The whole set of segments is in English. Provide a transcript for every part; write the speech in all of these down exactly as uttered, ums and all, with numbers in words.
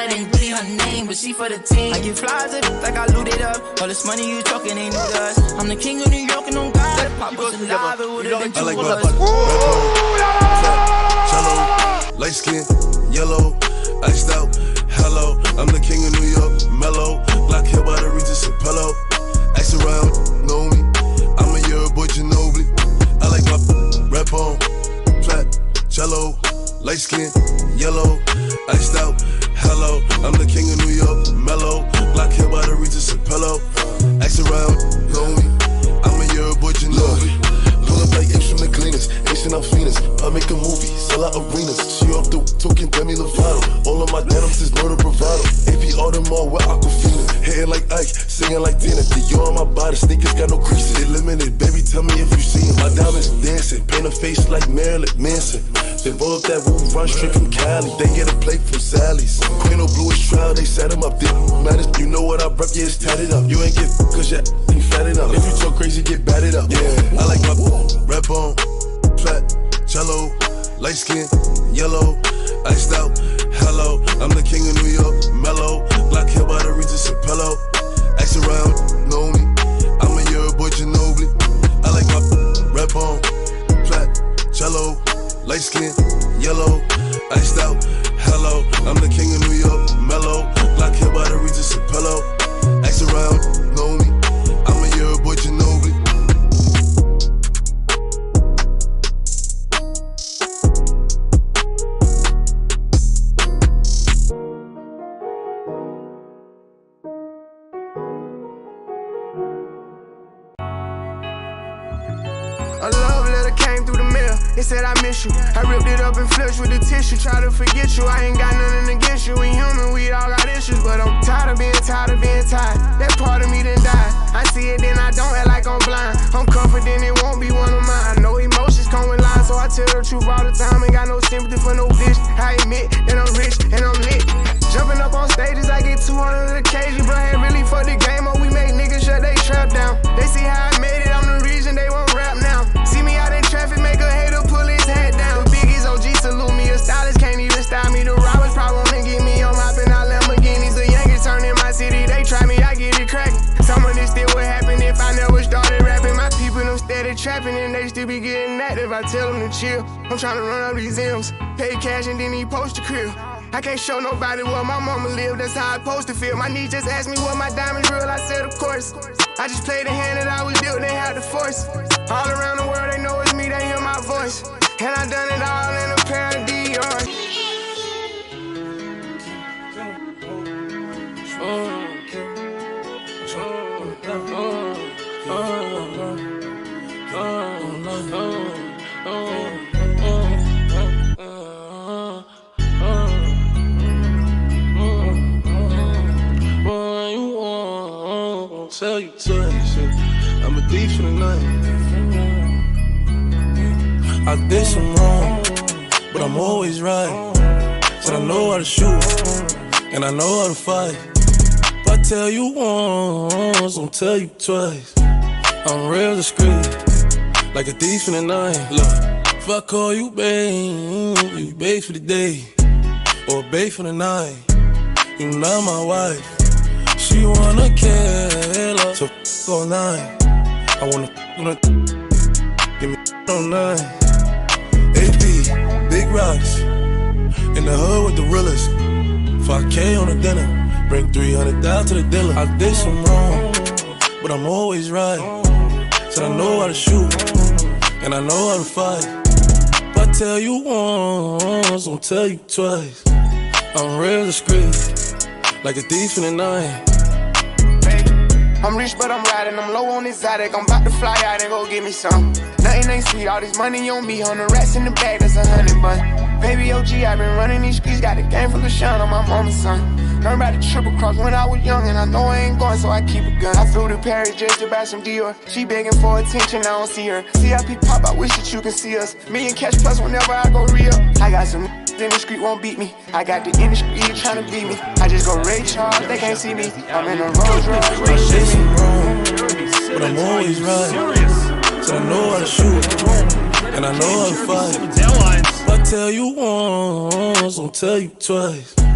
that ain't really her name, but she for the team. I get flies up like I looted up. All this money you talking ain't new to us. I'm the king of New York and on God. Pop us alive, it would've been two of us. Cello, light skin, yellow, iced out. Hello, I'm the king of New York. Mellow, black hair by the Regis and pillow. Ask around, know me. I'm a year boy Ginobili. I like my rap on, flat, cello, light skin, yellow, iced out. Hello, I'm the king of New York. Mellow, black hair by the Regis and pillow. Ask around, know me. I'm a year boy Ginobili. Pull up like apes from the cleaners, Asian Alphinas. I make a movie, sell out arenas. She off the token, Demi Lovato. All of my denims is murder bravado. A P Audemars with Aquafina. Hitting like Ike, singing like Tina. Dior on my body, sneakers got no creases. It limited, baby, tell me if you see him. My diamonds dancing, paint a face like Marilyn Manson. Then roll up that roof, run straight from Cali. They get a plate from Sally's. Queen of bluish trial, they set him up. They matters, you know what I rep, yeah, it's tatted up. You ain't get cause you ain't fatted up. If you talk crazy, get batted up. Yeah, I like my rap on, flat, cello, light skin, yellow, iced out. Hello, I'm the king of New York. Mellow, black hair by the Regis and pillow. Ask around, know me. I'm a year boy Ginobili. I like my rap on, flat, cello, light skin, yellow, iced out. Hello, I'm the king of New York. Mellow, black hair by the Regis and pillow. Ask around, know me. I'm a year boy Ginobili. A love letter came through the mail. It said I miss you. I ripped it up and flushed with the tissue. Try to forget you. I ain't got nothing against you. We human, we all got issues, but I'm tired of being tired of being tired. That part of me done died. I see it, then I don't act like I'm blind. I'm confident it won't be one of mine. I know emotions come with lies, so I tell the truth all the time. Ain't got no sympathy for no bitch. I admit that I'm rich and I'm lit. Jumping up on stages, I get two hundred occasions. Bro, ain't really for the game, or we make niggas shut they trap down. They see how I made it, I'm the reason they won't rap now. See me out in traffic, make a hater pull his hat down. The biggest O G salute me, a stylist can't even style me. The robbers probably wanna get me on mopping out Lamborghinis. The Yankees turn in my city, they try me, I get it cracking. Some of this still would happen if I never started rapping. My people them steady trapping and they still be getting active. I tell them to chill, I'm trying to run up these M's. Pay cash and then he post the crib. I can't show nobody where my mama live, that's how I supposed to feel. My niece just asked me what my diamonds real, I said of course. I just played the hand that I was dealt, they had the force. All around the world they know it's me, they hear my voice. And I done it all in a pair of Dior. Tell you twice, I'm a thief in the night. I did some wrong, but I'm always right. Said I know how to shoot, and I know how to fight. If I tell you once, I'll tell you twice. I'm real discreet, like a thief in the night. Look, if I call you babe, you babe for the day, or babe for the night. You not my wife. She wanna kill her, so f*** all night. I wanna f*** on her, give me f*** all night. A P, big rocks, in the hood with the realest. five K on the dinner, bring three hundred down to the dealer. I did some wrong, but I'm always right. Said I know how to shoot, and I know how to fight. If I tell you once, I'll tell you twice. I'm real discreet, like a thief in the night. I'm rich, but I'm riding, I'm low on exotic. I'm about to fly out and go get me some. Nothing ain't sweet, all this money on me. Hundred rats in the bag, that's a hundred bun. Baby O G, I been running these streets, got a game full of shine on my mama's son. Learned about the triple cross when I was young, and I know I ain't going, so I keep a gun. I flew to Paris just to buy some Dior. She begging for attention, I don't see her. C I P pop, I wish that you could see us. Million cash plus whenever I go real. I got some in the street won't beat me. I got the industry trying to beat me. I just go Ray Charles, they can't see me. I'm in a Rolls Royce. I did some wrong, but I'm always right. So I know how to shoot, and I know how to fight. If I tell you once, I'll tell you twice.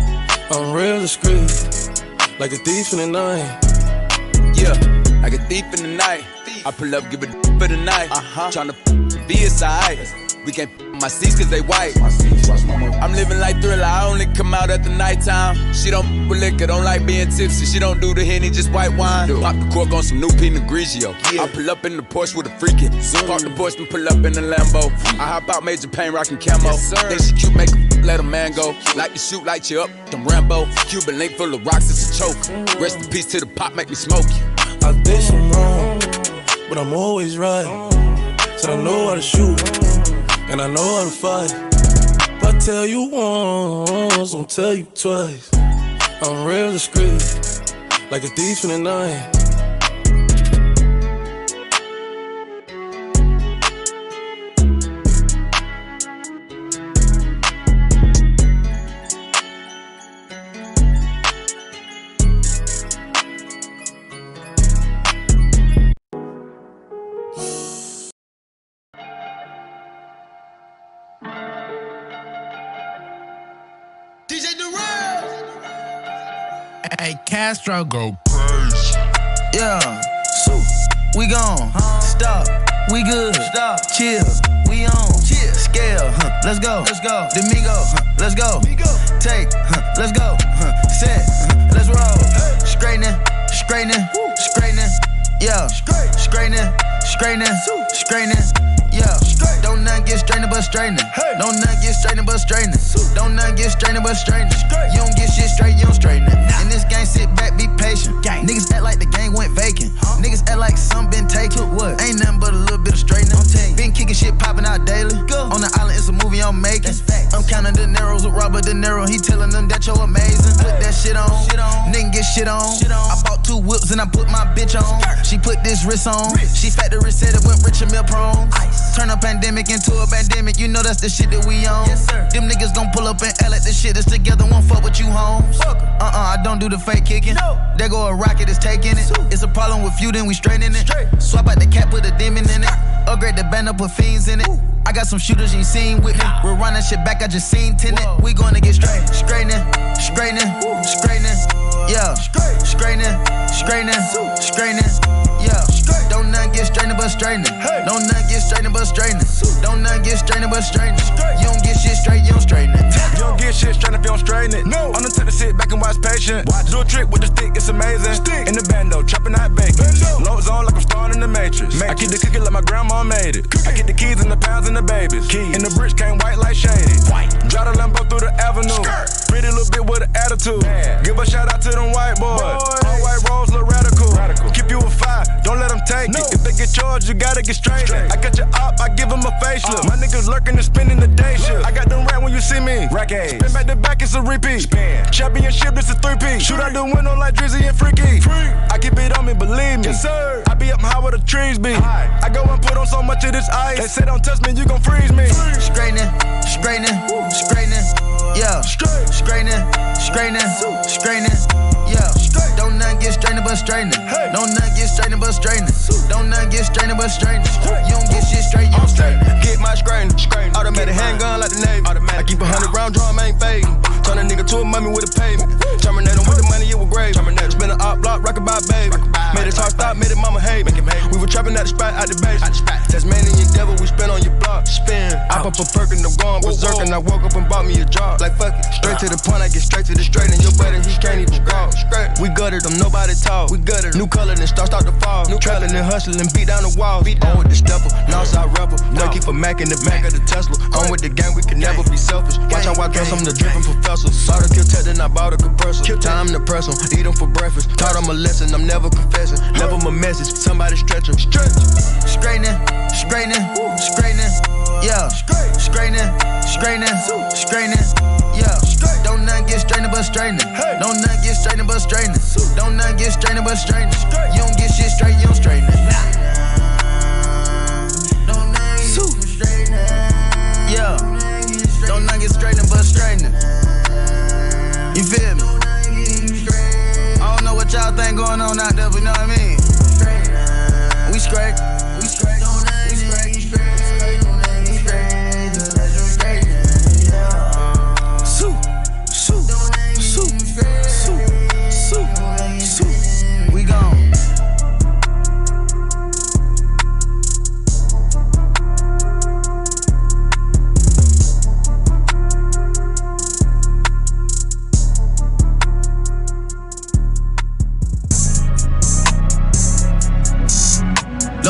I'm real discreet, like a thief in the night. Yeah, like a thief in the night. I pull up, give a d for the night. Uh-huh. Tryna f be inside. We can't f my seats cause they white. I'm living like Thriller, I only come out at the nighttime. She don't f with liquor, don't like being tipsy. She don't do the Henny, just white wine. Pop the cork on some new Pinot Grigio. Yeah. I pull up in the Porsche with a freakin'. Park the Porsche and pull up in the Lambo. I hop out, Major Payne, rockin' camo. Yes, then she cute, make a f let a man go. Like to shoot, light you up, them Rambo. Cuban link full of rocks, it's a choke. Rest in peace to the pop, make me smoke you. I did some wrong, but I'm always right. Said I know how to shoot, and I know how to fight. If I tell you once, I'll tell you twice. I'm real discreet, like a thief in the night. Hey, Castro go crazy. Yeah, so we gone. Stop, we good. Stop, chill, we on. Chill, scale, huh? Let's go. Let's go. Domingo, huh? Let's go. Take, huh? Let's go. Huh? Set, huh? Let's roll. Straightening, straightening, straightening. Yeah, straightening, straightening, straightening. Yeah, don't none get straightening but straightening. Don't none get straightening but straightening. Don't none get straightening but straightening. You don't get shit straight, you don't straighten it. In this game, sit back, be patient. Niggas act like the game went vacant. Niggas act like some been taken. What? Ain't nothing but a little bit of straightening. Been kicking shit popping out daily. On the island, it's a movie I'm making. I'm counting the Neros with Robert De Niro. He telling them that you're amazing. Put that shit on. Nigga get shit on. I bought two whips and I put my bitch on. She put this wrist on. She factory said it went rich and meal prone. Turn a pandemic into a pandemic, you know that's the shit that we on. Yes, sir. Them niggas gon' pull up and act like the shit is together, won't fuck with you, homes. Uh-uh, I don't do the fake kicking. No. There go a rocket, is taking it. Two. It's a problem with you, then we straightening it. Straight. Swap out the cap, put a demon in it. Upgrade the band up, put fiends in it. Ooh. I got some shooters you ain't seen with me. We're running shit back, I just seen tenant. Whoa. We gonna get straight. Straightening, straightening, straightening. Yeah, straightening, straightening, straightening. Yeah, don't none get straightening but straightening. Don't none get straightening but straightening. Don't none get straightening but straightening. You don't get shit straight, you don't straighten it. You don't get shit straight if you don't straighten it. No. I'm the type to sit back and watch patient. Watch. Do a trick with the stick, it's amazing. Stick. In the bando, chopping out bacon. Loads on like I'm starring in the Matrix. Matrix. I keep the cookie like my grandma made it. Cookie. I get the keys and the pounds and the babies. Keys. And the bricks came white like shady. White. Drive the Lambo through the avenue. Skirt. Pretty little bit with an attitude. Man. Give a shout out to them white boys. boys. All white rolls look radical. radical. Keep you a fire, don't let them take no. it. If they get charged, you gotta get straight. straight. I got your op, I give them a facelift. Uh. My niggas lurking and spending the day shift. I got them rat when you see me. Rack Spin back to back, it's a repeat. Spin. Championship, this a three-piece. Shoot out the window like Drizzy and Freaky. Free. I keep it on me, believe me. Yes, sir. I be up high where the trees be. High. I go and put on so much of this ice. They say don't touch me, you gon' freeze me. Straightening, straightening, straightening. Yeah, straight. Straightening, straightening, straightening. Yeah, straight. Don't none get straightening but straightening. Hey. Don't none get straightening but straightening. Don't none get straightening but straightening. You don't get shit straight, you don't straighten. Get my straightening. Automatic handgun like the Navy. Automatic. I keep a hundred round drum, ain't fading. Turn a nigga to a mummy with a pavement. Terminate him with the money, it was grave. Terminate. Spin an op block, rockin' by baby. Made it talk stop, made it mama hate me. We were trapping at the spot, out the base. Tasmanian devil, we spin on your block. Spin. I pop a perk and I'm going berserk. And I woke up and bought me a job. Like fuck it. Straight to the point, I get straight to the straight. And your buddy, he can't even walk. We gutted them, nobody talk. We gutted them. New color, then start start to fall. New trapping and hustling, beat down the walls. On with the stepper, Northside rapper. No. Keep a Mac in the back of the Tesla. On with the gang, we can never be selfish. Watch how I dress, I'm the dripping professor. Saw the kill tech, then I bought a compressor. Time to press 'em, eat 'em for breakfast. Taught 'em a lesson, I'm never confessing. Never my message, somebody stretch 'em. Stretch. Straightening, straightening, straightening. Yeah, straightening, straightening, straightening. Yeah, don't none get straightening but straightening. Don't none get straightening but straightening. Don't none get straightening but straightening. You don't get shit straight, you don't straighten it. Don't none get straightening. Yeah, don't none get straightening but straightening. You feel me? I don't know what y'all think going on out there, but you know what I mean? We straight. We straight. We straight. We straight. Sue, sue, sue.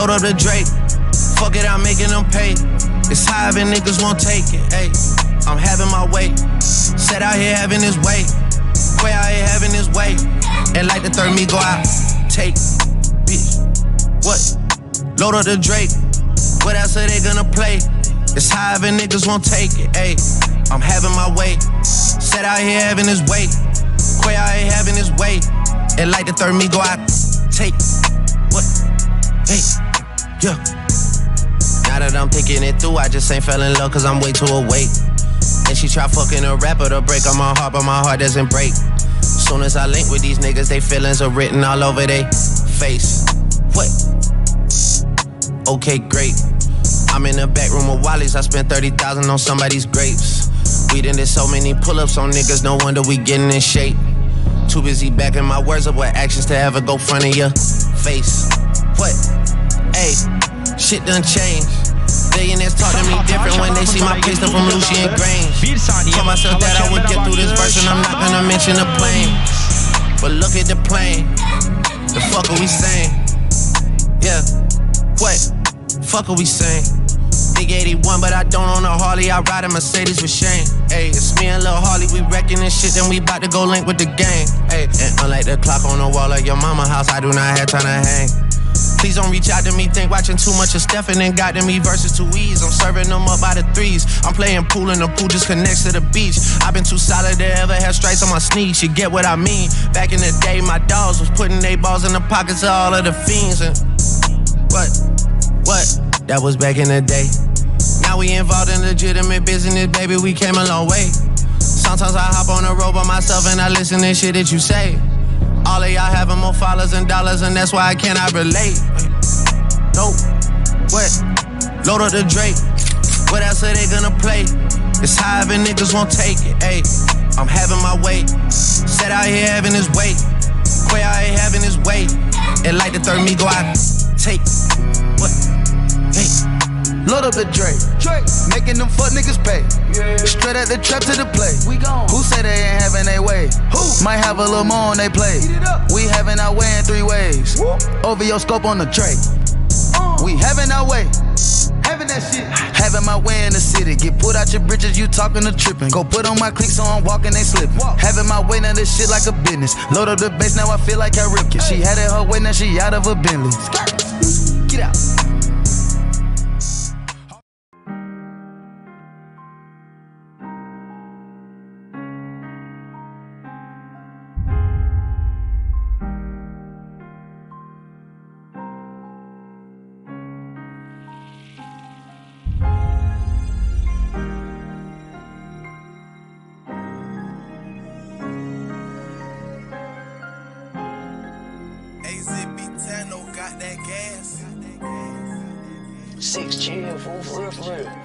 Load up the Drake. Fuck it, I'm making them pay. It's high and niggas won't take it. Ayy, I'm having my way. Set out here having his way. Quay out here having his way. And like the third me go out. Take, bitch. What? Load up the Drake. What else are they gonna play? It's high and niggas won't take it. Ayy, I'm having my way. Set out here having his way. Quay out here having his way. And like the third me go out. Take, what? Hey, yeah. Now that I'm picking it through, I just ain't fell in love cause I'm way too awake. And she try fucking a rapper to break on my heart, but my heart doesn't break. Soon as I link with these niggas, they feelings are written all over they face. What? Okay, great. I'm in the back room of Wally's, I spent thirty thousand on somebody's grapes. We done did so many pull-ups on niggas, no wonder we getting in shape. Too busy backing my words up with actions to ever go front of your face. What? Hey, shit done changed. Billionaires talk to me different when they see my pistol from Lucian Grange. Told myself that I would get through this verse and I'm not gonna mention the plane. But look at the plane. The fuck are we saying? Yeah. What? Fuck are we saying? Big eighty-one, but I don't own a Harley. I ride a Mercedes with Shane. Ayy, it's me and Lil Harley. We wrecking this shit, then we bout to go link with the gang. Ayy, and unlike the clock on the wall of your mama house, I do not have time to hang. Please don't reach out to me, think watching too much of Stephen and got to me versus too easy. I'm serving them up by the threes. I'm playing pool and the pool just connects to the beach. I've been too solid to ever have stripes on my sneaks. You get what I mean? Back in the day, my dogs was putting they balls in the pockets of all of the fiends. And what? What? That was back in the day. Now we involved in legitimate business, baby, we came a long way. Sometimes I hop on the road by myself and I listen to shit that you say. All of y'all having more followers and dollars and that's why I cannot relate. Nope. What? Load up the Drake. What else are they gonna play? It's high and niggas won't take it. Ayy, I'm having my way. Set out here having his way. Quay out here having his way. And like the third me go out. Take. What? Hey. Load up the Drake, Drake, making them fuck niggas pay. Yeah. Straight at the trap to the play. We gone. Who say they ain't having their way? Who? Might have a little more on they play. We having our way in three ways. Whoop. Over your scope on the tray. Uh. We having our way. Having that shit. Having my way in the city. Get put out your bridges, you talking to tripping. Go put on my cleats so I'm walking, they slipping. Walk. Having my way, now this shit like a business. Load up the bass, now I feel like I ripped it. Hey. She had it her way, now she out of a Bentley. Get out. Six chill, fool, for real, for real.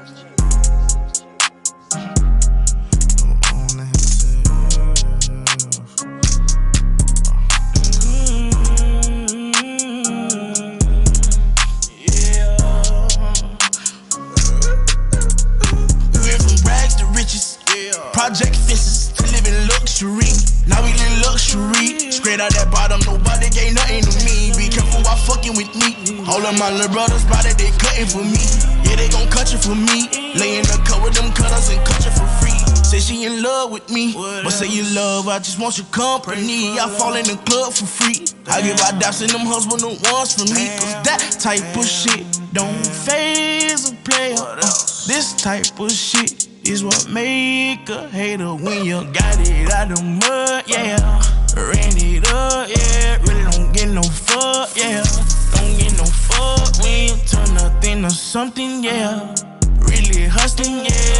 Project fences to live in luxury. Now we live luxury. Straight out that bottom, nobody gave nothing to me. Be careful while fucking with me. All of my little brothers, brother, they cutting for me. Yeah, they gon' cut you for me. Lay in the cut with them cutters and cut you for free. Say she in love with me, but say you love, I just want your company. I fall in the club for free. I give out daps and them husband the ones for me. Cause that type of shit don't phase a player. Uh, this type of shit is what make a hater when you got it out the mud, yeah. Ran it up, yeah. Really don't get no fuck, yeah. Don't get no fuck when you turn nothing to something, yeah. Really hustling, yeah.